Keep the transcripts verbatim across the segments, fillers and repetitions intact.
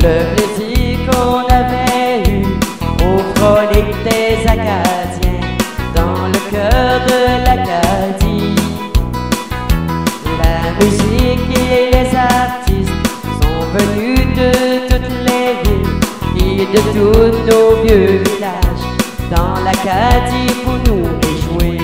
le plaisir qu'on avait eu au frolic des Acadiens dans le cœur de l'Acadie. La musique et les artistes sont venus de toutes les villes et de tous nos vieux villages dans l'Acadie pour nous réjouir.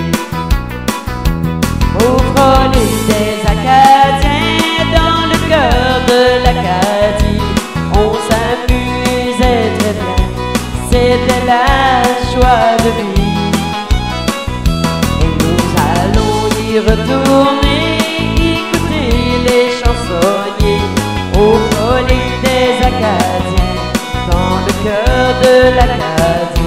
Au frolic des Acadiens dans le cœur de l'Acadie, on s'amusait très bien, c'était la joie de vivre. Et nous allons y retourner, écouter les chansonniers au frolic des Acadiens dans le cœur de l'Acadie.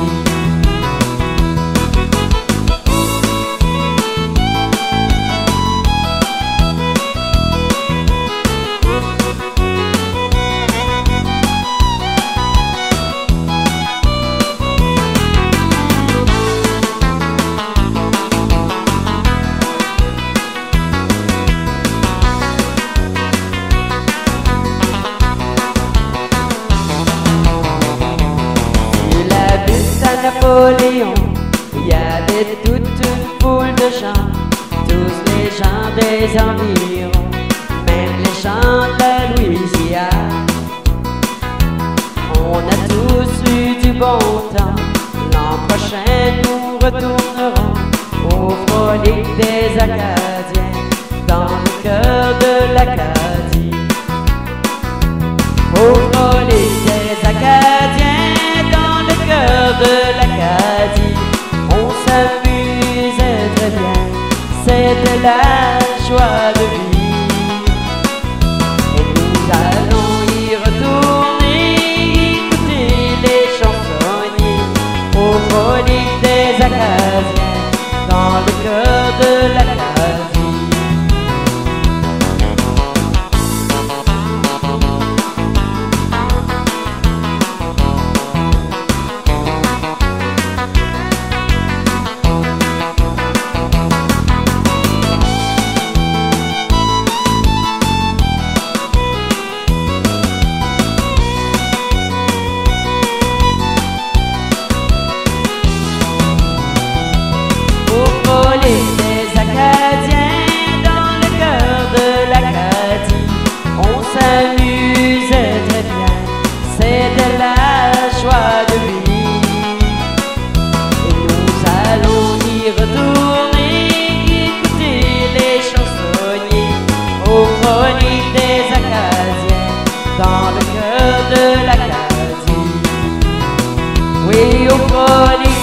Napoléon, il y avait toute une foule de gens, tous les gens des environs, même les gens de la Louisiane. On a tous eu du bon temps, l'an prochain nous retournerons au frolic des Acadiens dans le cœur de l'Acadie. Au frolic des Acadiens dans le cœur de l'Acadie, on s'amusait très bien, c'était la joie de vivre. Et nous allons y retourner, écouter les chansonniers au frolic des Acadiens dans le cœur de l'Acadie. Des Acadiens dans le cœur de l'Acadie, on s'amusait très bien, c'était la joie de vivre. Et nous allons y retourner, écouter les chansonniers au frolic des Acadiens dans le cœur de l'Acadie. Oui, au frolic